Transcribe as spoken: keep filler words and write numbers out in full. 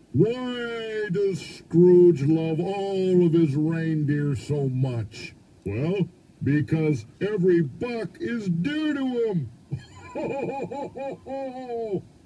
Why does Scrooge love all of his reindeer so much? Well, because every buck is due to him. Ho, ho, ho, ho, ho, ho.